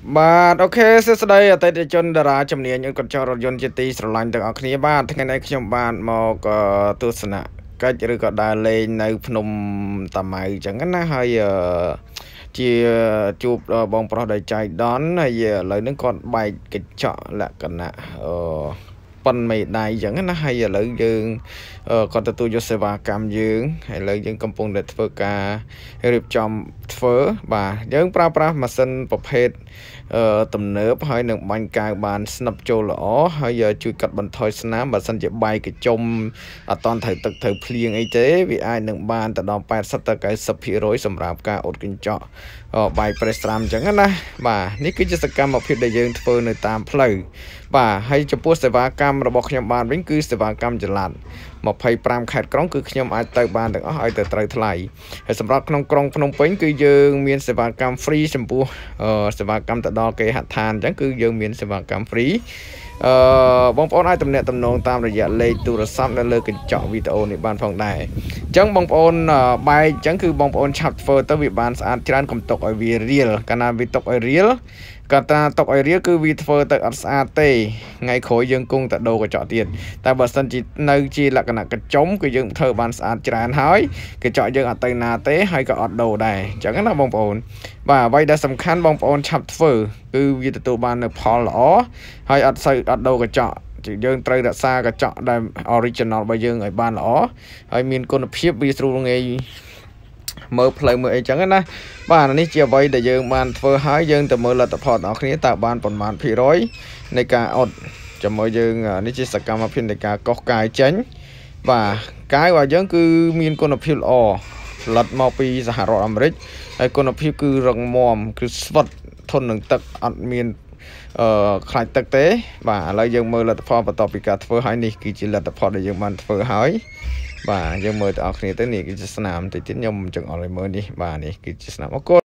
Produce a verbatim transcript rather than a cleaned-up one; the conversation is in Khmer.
បាទអូខេសួស្តីអតិថិជនតារាជំនាញកញ្ចក់រថយន្តជាទីស្រឡាញ់ទាំងអស់គ្នាបាទថ្ងៃនេះខ្ញុំបានមកទស្សនកិច្ចឬក៏ដើរលេងនៅភ្នំតាម៉ៅអញ្ចឹងណាហើយជាជួបបងប្រុសដែលចៃដន្យហើយឥឡូវនេះគាត់បែកកញ្ចក់លក្ខណៈអឺប៉ុនមេដៃអញ្ចឹងណាហើយឥឡូវយើងគាត់ទទួលយកសេវាកម្មយើងហើយឥឡូវយើងកំពុងតែធ្វើការរៀបចំធ្វើបាទយើងប្រើប្រាស់ម៉ាស៊ីនប្រភេទអឺទំនើបហើយនឹងបាញ់កៅបានស្និបចូលល្អហើយជួយកាត់បន្ថយស្នាមបើសិនជាបែកកញ្ចុំអត់តន់ត្រូវទឹកត្រូវភ្លៀងអីទេវាអាចនឹងបានទៅដល់eightyទៅninetyភាគរយសម្រាប់ការអ៊ុតកញ្ចក់បែកប្រេសត្រាំអញ្ចឹងណាបាទនេះគឺជាសកម្មភាពដែលយើងធ្វើនៅតាមផ្លូវបាទហើយចំពោះសេវាកម្មរបស់ខ្ញុំបានវិញគឺសេវាកម្មចល័តtwenty-fiveខេត្តក្រុងគឺខ្ញុំអាចទៅបានទាំងអស់ឲ្យទៅត្រូវថ្លៃហើយសម្រាប់ក្នុងក្រុងភ្នំពេញគឺយើងមានសេវាកម្ម free ចំពោះសេវាកម្មទៅដល់គេហដ្ឋានអញ្ចឹងគឺយើងមានសេវាកម្ម free អឺបងប្អូនអាចទំនាក់ទំនងតាមរយៈលេខទូរស័ព្ទនៅលើកញ្ចក់វីដេអូនេះបានផងដែរអញ្ចឹងបងប្អូនបែកអញ្ចឹងគឺបងប្អូនឆាប់ធ្វើទៅវាបានស្អាតច្រើនកុំទុកឲ្យវារៀលកាលណាវាទុកឲ្យរៀលកាលណាទុកឲ្យរៀលគឺវាធ្វើទៅអត់ស្អាតទេថ្ងៃក្រោយយើងគង់តែដូរកញ្ចក់ទៀតតែបើសិនជានៅជាលក្ខណៈកញ្ចុំគឺយើងធ្វើបានស្អាតច្រើនហើយកញ្ចក់យើងអត់ទៅណាទេហើយក៏អត់ដូរដែរអញ្ចឹងណាបងប្អូនបាទអ្វីដែលសំខាន់បងប្អូនឆាប់ធ្វើគឺវាទទួលបាននៅផលល្អហើយអត់សូវអត់ដូរកញ្ចក់យើងត្រូវរក្សាកញ្ចក់ដែល original របស់យើងឲ្យបានល្អហើយមានគុណភាពវាស្រួលងាយមើលផ្លូវមើលអីចឹងណាបាទនេះជាអ្វីដែលយើងបានធ្វើហើយយើងទៅមើលលទ្ធផលរបស់គ្នាតើបានប៉ុន្មានភាគរយនៃការអត់ជាមួយយើងនេះជាសកម្មភាពនៃការកោសកាយចេញបាទកាយរបស់យើងគឺមានគុណភាពល្អផលិតមកពីសហរដ្ឋអាមេរិកហើយគុណភាពគឺរឹងមាំគឺស្វិតធន់នឹងទឹកអត់មានអឺខ្លាច់ទឹកទេបាទឥឡូវយើងមើលលទ្ធផលបន្ទាប់ពីការធ្វើហើយនេះគឺជាលទ្ធផលដែលយើងបានធ្វើហើយបាទយើងមើលទាំងអស់គ្នាទៅនេះគឺជាស្នាមតិចទៀតខ្ញុំចង់អត់ឲ្យមើលនេះបាទនេះគឺជាស្នាមអរគុណ